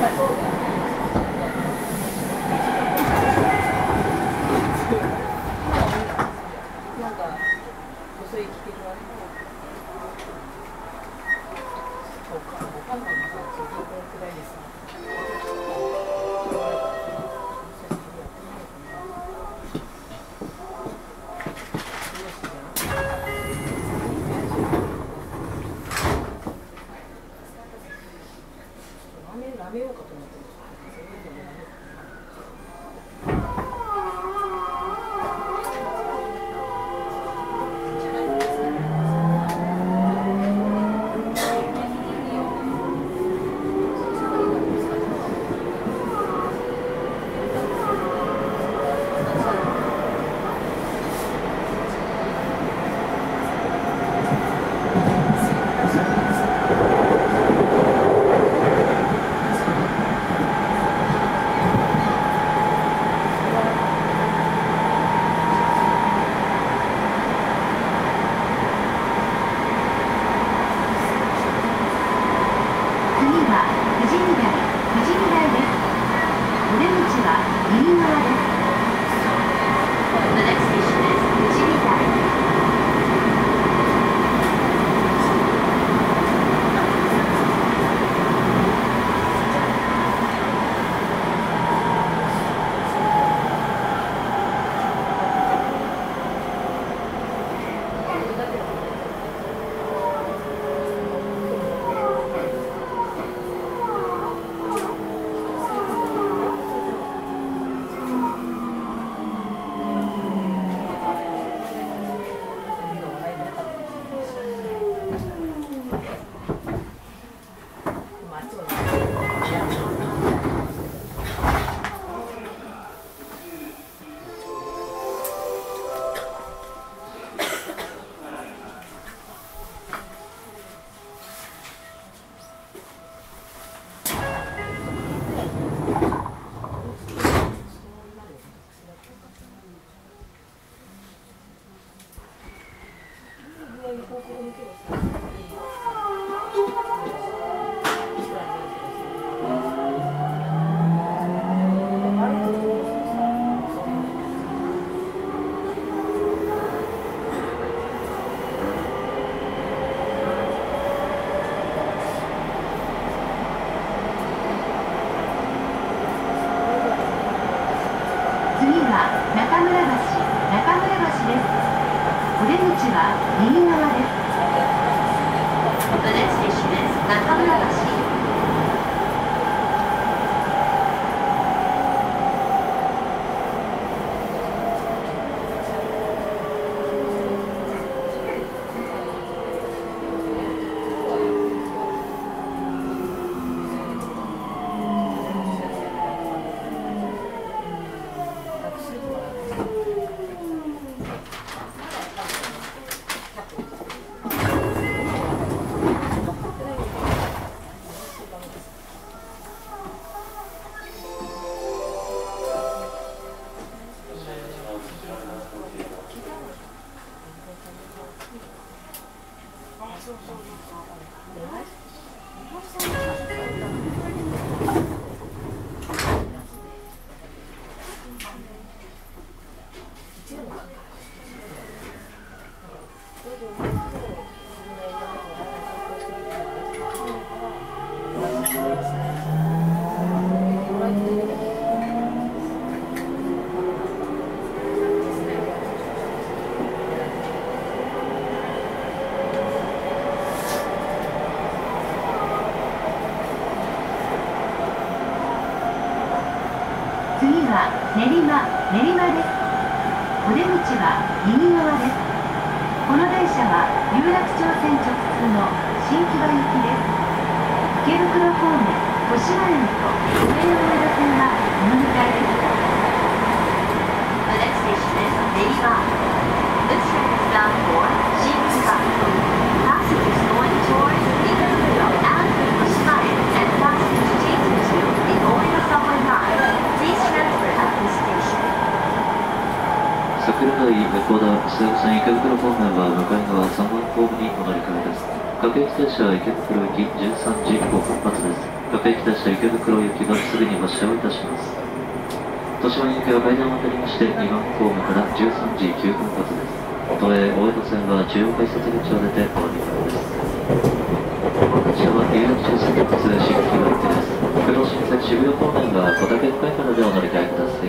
練馬です。お出口は右側です。この電車は有楽町線直通の新木場行きです。池袋方面、豊島園と上野上田線はお乗り換えです。The next station is 練馬。This train is bound for 新木場。Passengers going towards 池袋and 豊島園 and passengers changing to the Oita subway line. Please transfer at this station. 桜台向田西武線池袋方面は向かい側3番ホームにお乗り換えです。各駅停車は池袋行き13時5分発です。 各駅たちと池袋行きがすぐに発車をいたします。豊島行きは階段を渡りまして2番ホームから13時9分発です。都営大江戸線は中央改札口を出てお乗り換えです。列車は有楽町線直通新木場行きです。黒新線渋谷方面は小竹深いからでお乗り換えください。